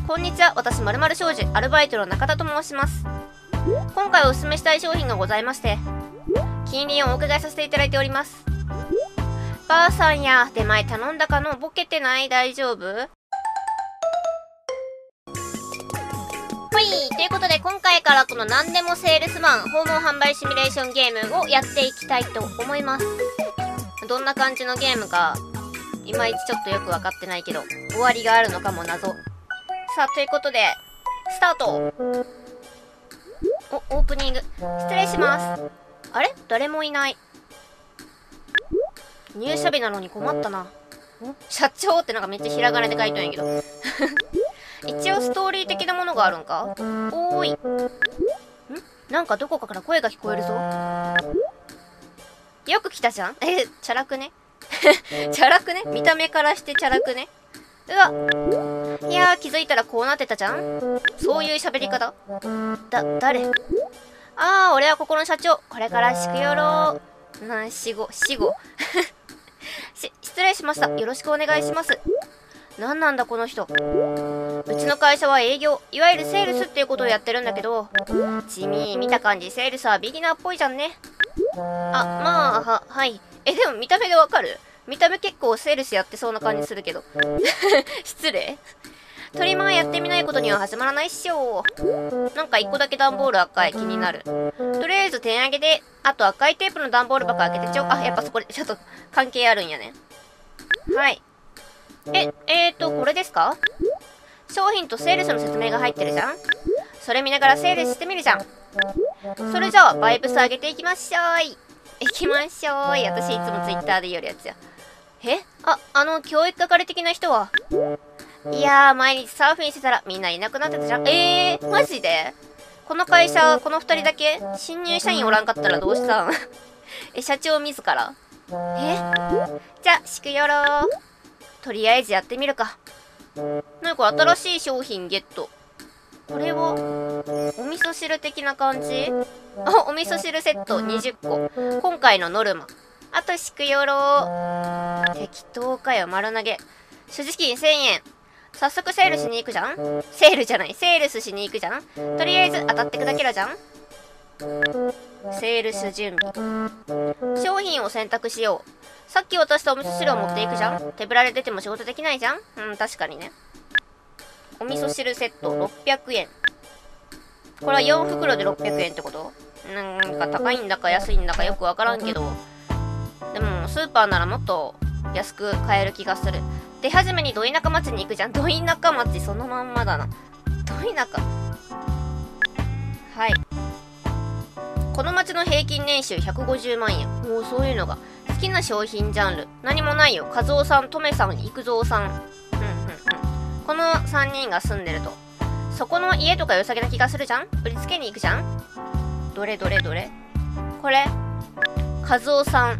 こんにちは、私〇〇商事アルバイトの中田と申します。今回おすすめしたい商品がございまして、近隣をお伺いさせていただいております。ばあさんや出前頼んだかの？ボケてない？大丈夫？はい、ということで今回からこの何でもセールスマン訪問販売シミュレーションゲームをやっていきたいと思います。どんな感じのゲームかいまいちちょっとよくわかってないけど、終わりがあるのかも謎。さあ、ということでスタート。オープニング失礼します。あれ、誰もいない。入社日なのに困ったな。社長ってなんかめっちゃひらがなで書いとんやけど一応ストーリー的なものがあるんか。おーい、なんかどこかから声が聞こえるぞ。よく来たじゃん。チャラくねチャラくね、見た目からしてチャラくね。うわ、いやー、気づいたらこうなってたじゃん。そういう喋り方。誰？あー、俺はここの社長。これからしくよろう。死後失礼しました。よろしくお願いします。なんなんだこの人。うちの会社は営業、いわゆるセールスっていうことをやってるんだけど、地味、見た感じセールスはビギナーっぽいじゃんね。まあ、はい。でも見た目でわかる？見た目結構セールスやってそうな感じするけど失礼。トリマーやってみないことには始まらないっしょ。なんか一個だけ段ボール赤い、気になる。とりあえず点上げで、あと赤いテープの段ボール箱開けてちょ。やっぱそこでちょっと関係あるんやね。はい。これですか？商品とセールスの説明が入ってるじゃん。それ見ながらセールスしてみるじゃん。それじゃあバイブス上げていきましょい。私いつもツイッターで言うやつや。教育係的な人は？いやー、毎日サーフィンしてたらみんないなくなってたじゃん。マジで？この会社、この2人だけ？新入社員おらんかったらどうしたん社長自ら？じゃあ、しくよろー。とりあえずやってみるか。なんか新しい商品ゲット。これはお味噌汁的な感じ？お味噌汁セット20個。今回のノルマ。あとしくよろー。適当かよ、丸投げ。所持金1000円。早速セールしに行くじゃん。セールじゃない、セールスしに行くじゃん。とりあえず当たって砕けろじゃん。セールス準備。商品を選択しよう。さっき渡したお味噌汁を持っていくじゃん。手ぶらで出ても仕事できないじゃん。確かにね。お味噌汁セット600円。これは4袋で600円ってこと？なんか高いんだか安いんだかよくわからんけど、でもスーパーならもっと安く買える気がする。出始めにど田舎町に行くじゃん。ど田舎町そのまんまだな。ど田舎。はい。この町の平均年収150万円。もうそういうのが。好きな商品ジャンル。何もないよ。和夫さん、とめさん、育三さん。この3人が住んでると。そこの家とか良さげな気がするじゃん。売りつけに行くじゃん。どれこれ和夫さん。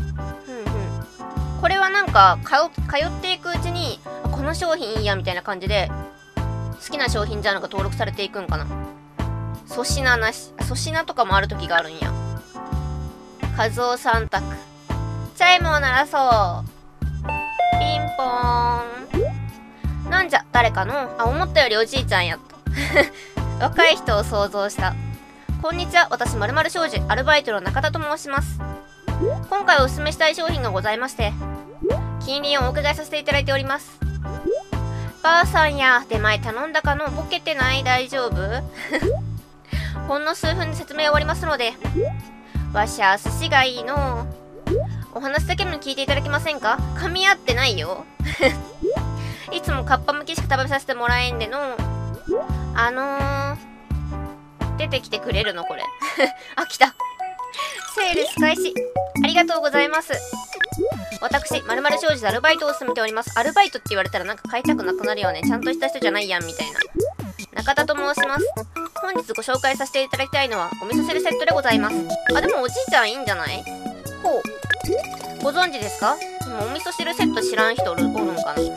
これはなんか通っていくうちにこの商品いいやみたいな感じで好きな商品ジャンルが登録されていくんかな。粗品なし、粗品とかもある時があるんや。和夫さん宅。チャイムを鳴らそう。ピンポーン。なんじゃ、誰かの？思ったよりおじいちゃんやった。若い人を想像した。こんにちは、私〇〇商事アルバイトの中田と申します。今回おすすめしたい商品がございまして、近隣をお伺いさせていただいております。ばあさんや出前頼んだかの？ボケてない？大丈夫ほんの数分で説明終わりますので、わしゃ寿司がいいの。お話だけでも聞いていただけませんか？噛み合ってないよいつもカッパ向きしか食べさせてもらえんでの。出てきてくれるのこれ来た。セールス開始。ありがとうございます。私、〇〇商事でアルバイトを進めております。アルバイトって言われたらなんか買いたくなくなるよね。ちゃんとした人じゃないやんみたいな。中田と申します。本日ご紹介させていただきたいのはお味噌汁セットでございます。でもおじいちゃんいいんじゃない？ほう。ご存知ですか？でもお味噌汁セット知らん人おるんかな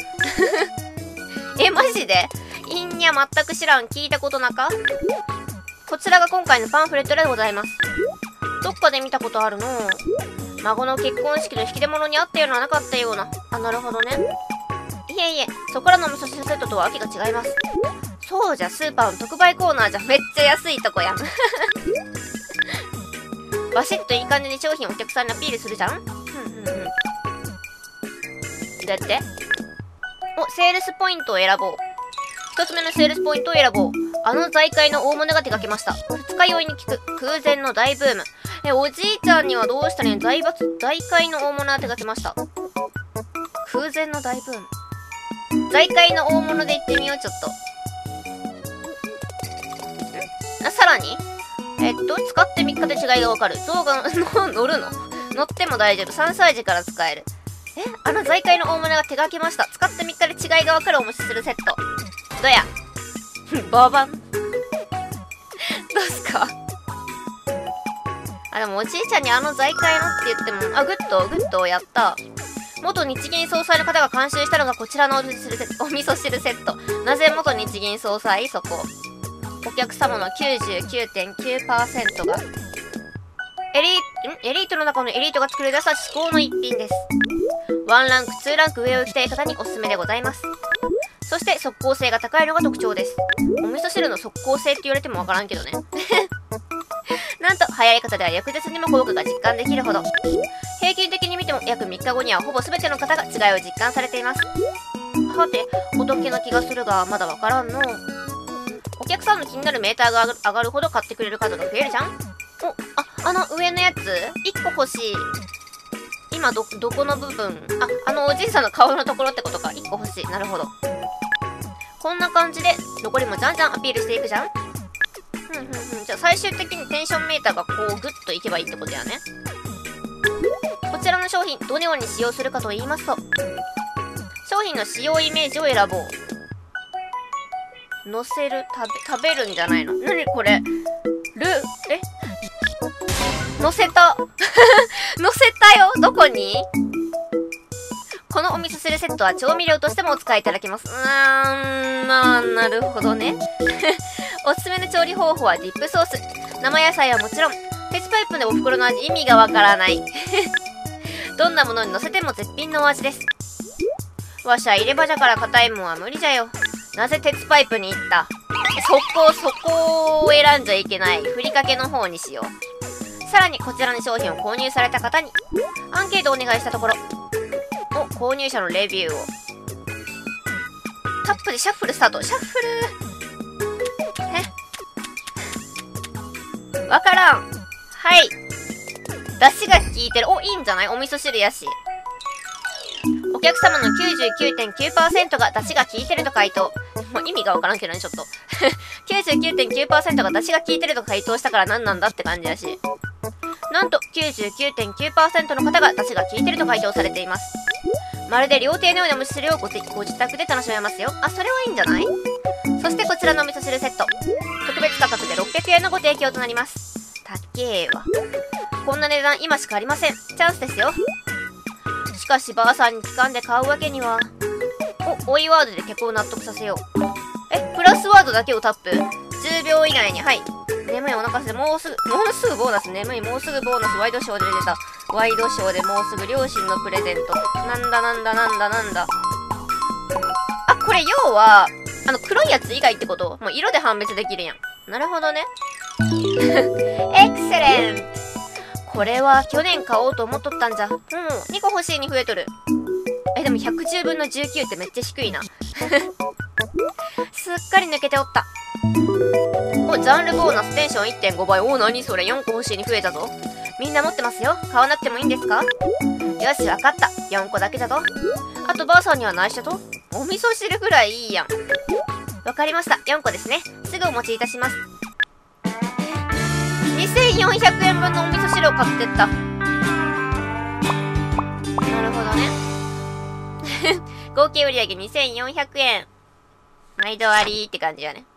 マジで？いんにゃ、全く知らん。聞いたことなか？こちらが今回のパンフレットでございます。どっかで見たことあるの。孫の結婚式の引き出物にあったようななかったような。なるほどね。 いえいえ、そこらのお味噌汁セットとはわけが違います。そうじゃ、スーパーの特売コーナーじゃめっちゃ安いとこやん。バシッといい感じに商品をお客さんにアピールするじゃん。どうやってセールスポイントを選ぼう。一つ目のセールスポイントを選ぼう。あの財界の大物が手掛けました。二日酔いに効く空前の大ブーム。おじいちゃんにはどうしたらいいの？財界の大物が手掛けました。空前の大ブーム。財界の大物で行ってみよう、ちょっと。さらに使って3日で違いがわかる。象が乗るの？乗っても大丈夫。3歳児から使える。あの財界の大物が手掛けました。使って3日で違いがわかるお味噌汁セット。どやバーバンどうすか？でもおじいちゃんにあの財界のって言っても、グッドやった。元日銀総裁の方が監修したのがこちらのお味噌汁セット。なぜ元日銀総裁？そこ。お客様の 99.9% がエリートの中のエリートが作り出した至高の一品です。1ランク2ランク上を行きたい方におすすめでございます。そして速効性が高いのが特徴です。お味噌汁の速効性って言われてもわからんけどね。なんと流行り方では翌日にも効果が実感できるほど、平均的に見ても約3日後にはほぼ全ての方が違いを実感されています。はて、お得な気がするがまだわからんの。お客さんの気になるメーターが上がるほど買ってくれる数が増えるじゃん。あの上のやつ1個欲しい。今どこの部分？あのおじいさんの顔のところってことか。1個欲しい。なるほど。こんな感じで残りもじゃんじゃんアピールしていくじゃん。じゃあ最終的にテンションメーターがこうグッといけばいいってことやね。こちらの商品どのように使用するかと言いますと、商品の使用イメージを選ぼう。乗せる、食べるんじゃないの？なにこれ？乗せた乗せたよ。どこに？このお味噌汁セットは調味料としてもお使いいただけます。なるほどね。おすすめの調理方法はディップソース。生野菜はもちろん、鉄パイプでお袋の味意味がわからない。どんなものに乗せても絶品のお味です。わしゃ入れ歯じゃから硬いもんは無理じゃよ。なぜ鉄パイプに行った？そこを選んじゃいけない。ふりかけの方にしよう。さらにこちらの商品を購入された方にアンケートをお願いしたところ、購入者のレビューをタップでシャッフルスタート。シャッフルわからん。はい、出汁が効いてる。いいんじゃない？お味噌汁やし。お客様の 99.9% が出汁が効いてると回答。もう意味がわからんけどね、ちょっと。99.9% が出汁が効いてると回答したから何なんだって感じだし。なんと 99.9% の方が出汁が効いてると回答されています。まるで料亭のようなお味噌汁をご自宅で楽しめますよ。それはいいんじゃない？そしてこちらのお味噌汁セット、特別価格で600円のご提供となります。たっけーわ。こんな値段今しかありません。チャンスですよ。しかしばあさんに聞かんで買うわけには。追いワードで客を納得させよう。プラスワードだけをタップ。10秒以内に。はい。眠いお腹すでもうすぐボーナス。眠いもうすぐボーナス。ワイドショーで出た。ワイドショーでもうすぐ両親のプレゼント。なんだ。これ要は黒いやつ以外ってこと？もう色で判別できるやん。なるほどね。エクセレント。これは去年買おうと思っとったんじゃ。2個欲しいに増えとる。でも110分の19ってめっちゃ低いな。すっかり抜けておった。ジャンルボーナステンション 1.5 倍。何それ。4個欲しいに増えたぞ。みんな持ってますよ。買わなくてもいいんですか？よし、わかった。4個だけだぞ。あとばあさんには内緒と？お味噌汁ぐらいいいやん。わかりました。4個ですね。すぐお持ちいたします。2400円分のお味噌汁を買ってった。なるほどね。合計売上2400円。毎度ありーって感じやね。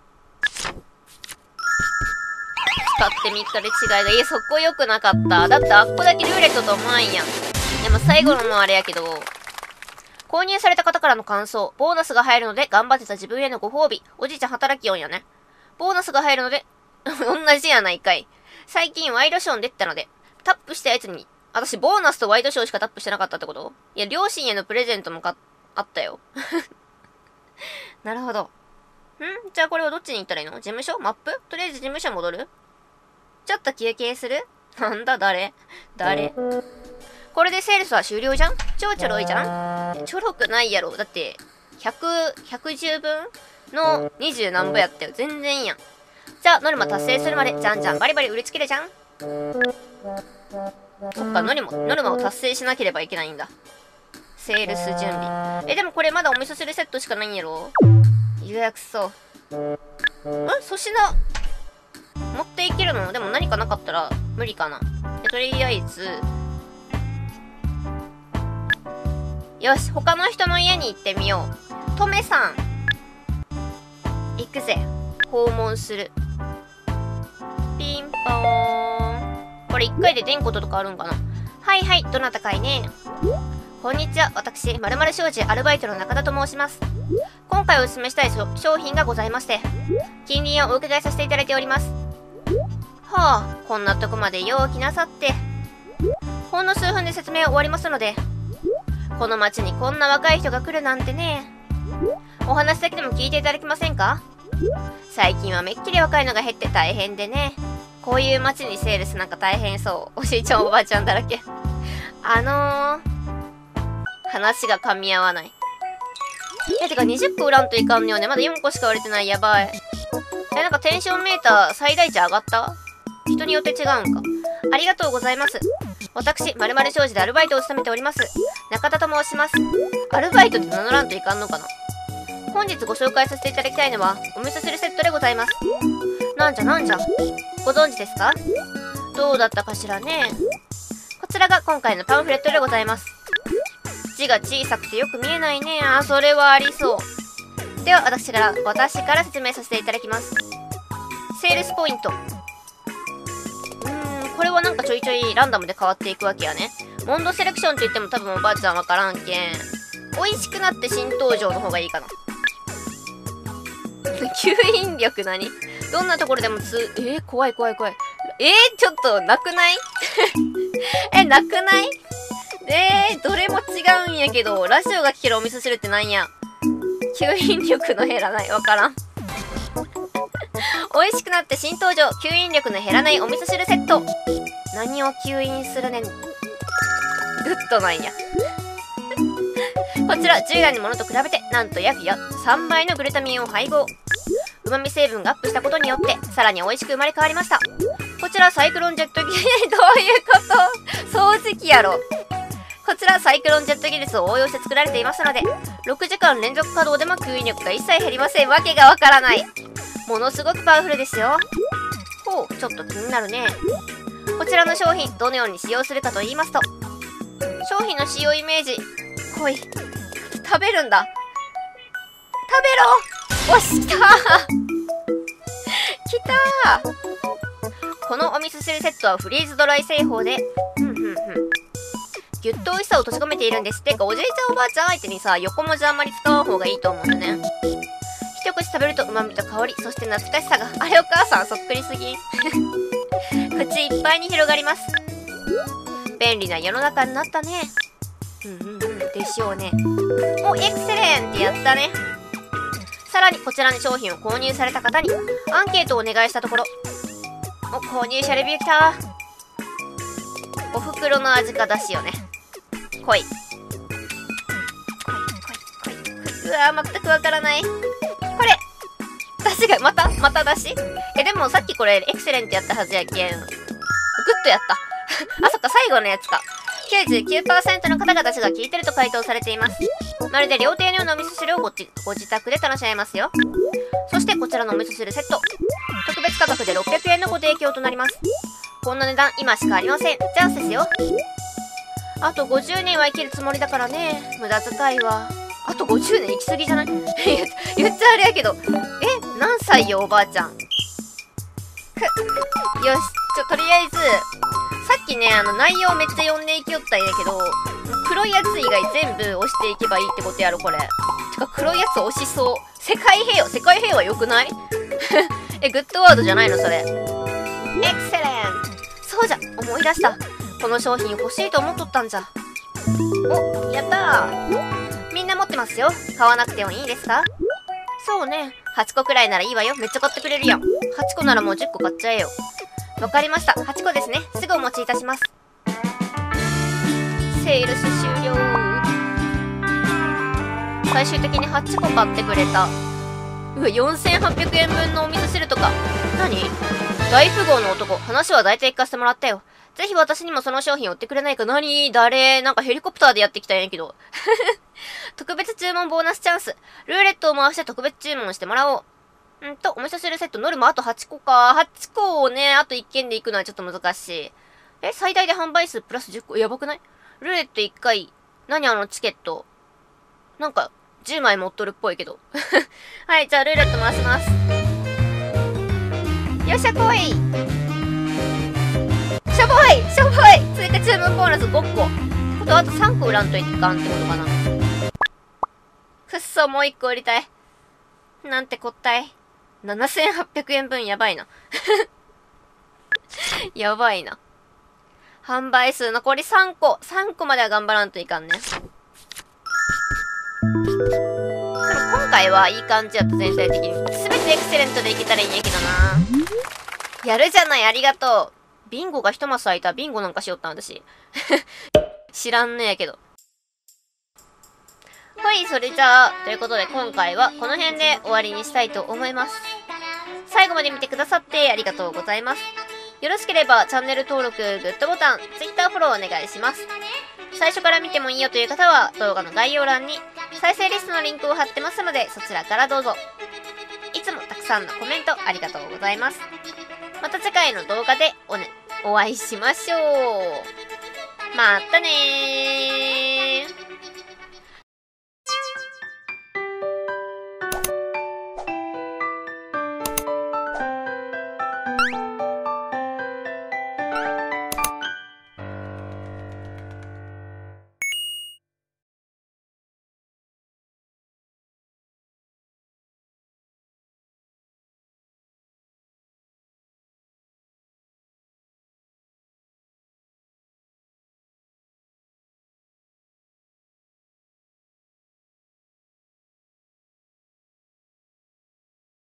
使って3日で違いが。そこ良くなかった。だってあっこだけルーレットと思わんやん。でも最後のもあれやけど。購入された方からの感想。ボーナスが入るので頑張ってた自分へのご褒美。おじいちゃん働きよんやね。ボーナスが入るので、同じやないかい。最近ワイドショーに出てたので、タップしたやつに、私ボーナスとワイドショーしかタップしてなかったってこと？いや、両親へのプレゼントもあったよ。なるほど。じゃあこれはどっちに行ったらいいの？事務所？マップ？とりあえず事務所戻る？ちょっと休憩する？なんだ誰これでセールスは終了じゃん？超ちょろいじゃん？ちょろくないやろ。だって、110分の20何ぼやったよ。全然いいやん。じゃあ、ノルマ達成するまで、じゃんじゃんバリバリ売りつけるじゃん？そっか、ノルマを達成しなければいけないんだ。セールス準備。でもこれまだお味噌汁セットしかないんやろ？予約そう。粗品、持っていけるの？でも何かなかったら無理かな。とりあえず、よし、他の人の家に行ってみよう。トメさん。行くぜ。訪問する。ピンポーン。これ1回で出んこととかあるんかな？はいはい、どなたかいね。こんにちは、私、〇〇商事アルバイトの中田と申します。今回お勧めしたい商品がございまして、近隣をお伺いさせていただいております。はあ、こんなとこまでよう来なさって。ほんの数分で説明終わりますので、この町にこんな若い人が来るなんてね。お話だけでも聞いていただけませんか？最近はめっきり若いのが減って大変でね。こういう町にセールスなんか大変そう。おじいちゃんおばあちゃんだらけ。話が噛み合わない。てか20個売らんといかんのよね。まだ4個しか売れてない。やばい。なんかテンションメーター最大値上がった？人によって違うんか。ありがとうございます。私、〇〇商事でアルバイトを務めております。中田と申します。アルバイトで名乗らんといかんのかな？本日ご紹介させていただきたいのは、お味噌汁セットでございます。なんじゃ。ご存知ですか？どうだったかしらね。こちらが今回のパンフレットでございます。字が小さくてよく見えないね。それはありそう。では、私から説明させていただきます。セールスポイント。これはなんかちょいちょいランダムで変わっていくわけやね。モンドセレクションと言っても多分おばあちゃんわからんけん。美味しくなって新登場の方がいいかな。吸引力何？どんなところでも怖い。ちょっと、なくない？なくない？どれも違うんやけど、ラジオが聞けるお味噌汁ってなんや？吸引力の減らない。わからん。美味しくなって新登場、吸引力の減らないお味噌汁セット。何を吸引するねん。グッドなんや。こちら従来のものと比べて、なんと約3倍のグルタミンを配合。旨味成分がアップしたことによって、さらに美味しく生まれ変わりました。こちらサイクロンジェット技術、どういうこと？掃除機やろ。こちらサイクロンジェット技術を応用して作られていますので、6時間連続稼働でも吸引力が一切減りません。わけがわからない。ものすごくパワフルですよ。ほう、ちょっと気になるね。こちらの商品、どのように使用するかと言いますと、商品の使用イメージ、来い。食べるんだ。食べろ！おし、来たー！来たー！このお味噌汁セットはフリーズドライ製法で、ぎゅっと美味しさを閉じ込めているんですってか、おじいちゃんおばあちゃん相手にさ、横文字あんまり使わん方がいいと思うんだね。一口食べると旨味と香り、そして懐かしさが、あれお母さんそっくりすぎん。口いっぱいに広がります。便利な世の中になったね。でしょうね。お、エクセレンってやったね。さらにこちらの商品を購入された方にアンケートをお願いしたところ、お、購入者レビュー来た。お袋の味か出しよね。来い。うわー、全くわからない。これ出汁がまた出汁？でもさっきこれエクセレントやったはずやけん。グッとやった。あ、そっか、最後のやつか。99% の方々が聞いてると回答されています。まるで料亭のようなお味噌汁をご自宅で楽しめますよ。そしてこちらのお味噌汁セット、特別価格で600円のご提供となります。こんな値段今しかありません。チャンスですよ。あと50年は生きるつもりだからね。無駄遣いは。あと50年生きすぎじゃない？言っちゃあれやけど。何歳よおばあちゃん。よし、とりあえずさっきね、内容めっちゃ読んでいきよったんやけど、黒いやつ以外全部押していけばいいってことやろ、これ。てか、黒いやつ押しそう。世界平和良くない？グッドワードじゃないの、それ。エクセレント。そうじゃ、思い出した。この商品欲しいと思っとったんじゃ。お、やったー。みんな持ってますよ。買わなくてもいいですか？そうね。8個くらいならいいわよ。めっちゃ買ってくれるやん。8個ならもう10個買っちゃえよ。わかりました。8個ですね。すぐお持ちいたします。セールス終了。最終的に8個買ってくれた。うわ、4800円分のお味噌汁とか。何？大富豪の男。話は大体聞かせてもらったよ。ぜひ私にもその商品売ってくれないか。誰？なんかヘリコプターでやってきたんやけど。特別注文ボーナスチャンス。ルーレットを回して特別注文してもらおう。お味噌汁セット、ノルマあと8個か。8個をね、あと1件で行くのはちょっと難しい。最大で販売数プラス10個。やばくない？ルーレット1回。何あのチケット。なんか、10枚持っとるっぽいけど。はい、じゃあルーレット回します。よっしゃ来い。しょぼいしょぼい。追加注文ボーナス5個。ってことはあと3個売らんといかんってことかな。くっそ、もう1個売りたい。なんてこったい。7800円分やばいな。やばいな。販売数残り3個。3個までは頑張らんといかんね。でも今回はいい感じやった、全体的に。すべてエクセレントでいけたらいいんやけどな。やるじゃない、ありがとう。ビンゴが一マス空いた。ビンゴなんかしよったん私。知らんねやけど。はい、それじゃあ、ということで今回はこの辺で終わりにしたいと思います。最後まで見てくださってありがとうございます。よろしければチャンネル登録、グッドボタン、Twitter フォローお願いします。最初から見てもいいよという方は動画の概要欄に再生リストのリンクを貼ってますのでそちらからどうぞ。いつもたくさんのコメントありがとうございます。また次回の動画でお会いしましょう。またねー。